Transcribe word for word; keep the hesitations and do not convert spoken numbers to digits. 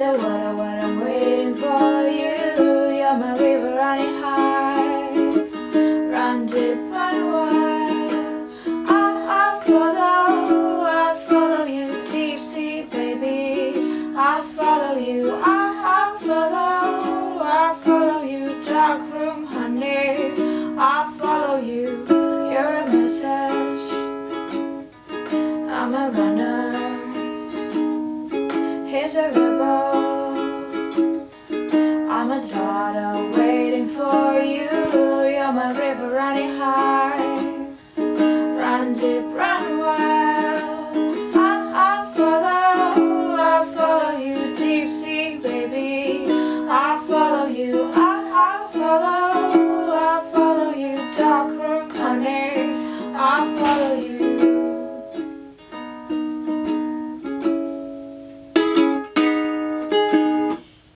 the water when I'm waiting for you. You're my river running high, run deep, run wide. I, I follow, I follow you, deep sea baby. I follow you, I, I follow, I follow you, dark room honey. I follow you, you're a message. I'm a runner, he's a rebel. I'm a daughter.